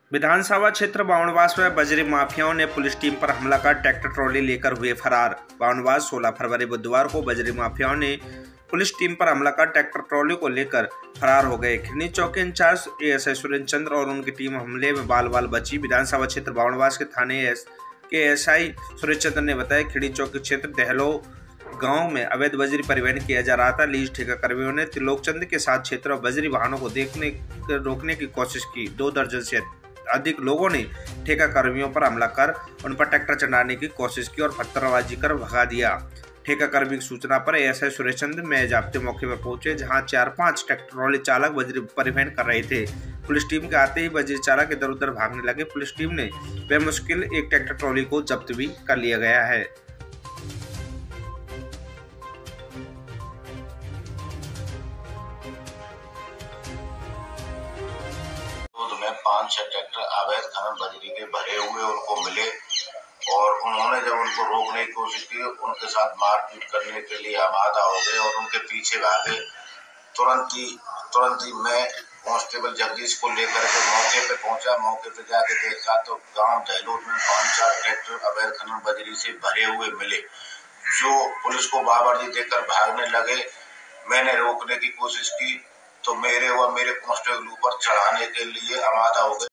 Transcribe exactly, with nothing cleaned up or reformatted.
विधानसभा क्षेत्र बावनवास में बजरी माफियाओं ने पुलिस टीम पर हमला कर ट्रैक्टर ट्रॉली लेकर हुए फरार। बावनवास सोलह फरवरी बुधवार को बजरी माफियाओं ने पुलिस टीम पर हमला कर ट्रैक्टर ट्रॉली को लेकर फरार हो गए। खिरनी चौकी इंचार्ज एएसआई सुरेंद्र चंद्र और उनकी टीम हमले में बाल बाल बची। विधानसभा क्षेत्र बावनवास के थाने एस के एसआई सुरेंद्र चंद्र ने बताया, खिरनी चौकी क्षेत्र दहलो गांव में अवैध बजरी परिवहन किया जा रहा था। लीज ठेका कर्मियों ने त्रिलोकचंद के साथ क्षेत्र में बजरी वाहनों को देखने रोकने की कोशिश की। दो दर्जन से अधिक लोगों ने ठेका कर्मियों पर हमला कर उन पर ट्रैक्टर चढ़ाने की कोशिश की और पत्थरबाजी कर भगा दिया। ठेका कर्मी की सूचना पर एएसआई सुरेश चंद्र में जाब्ते मौके पर पहुंचे, जहां चार पांच ट्रैक्टर ट्रॉली चालक बजरी परिवहन कर रहे थे। पुलिस टीम के आते ही बजरी चालक इधर उधर भागने लगे। पुलिस टीम ने बेमुश्किल एक ट्रैक्टर ट्रॉली को जब्त भी कर लिया गया है। में पांच छह ट्रैक्टर अवैध खनन बजरी के भरे हुए उनको मिले और उन्होंने जब उनको रोकने की कोशिश की, उनके साथ मारपीट करने के लिए आमादा हो गए और उनके पीछे भागे। तुरंत ही तुरंत ही मैं कांस्टेबल जगदीश को लेकर के मौके पे पहुंचा। मौके पे जाके देखा तो गांव दहलोद में पांच चार ट्रैक्टर अवैध खनन बजरी से भरे हुए मिले, जो पुलिस को बावर्दी देकर भागने लगे। मैंने रोकने की कोशिश की तो मेरे व मेरे कांस्टेबल ऊपर चढ़ाने के लिए आमादा हो गए।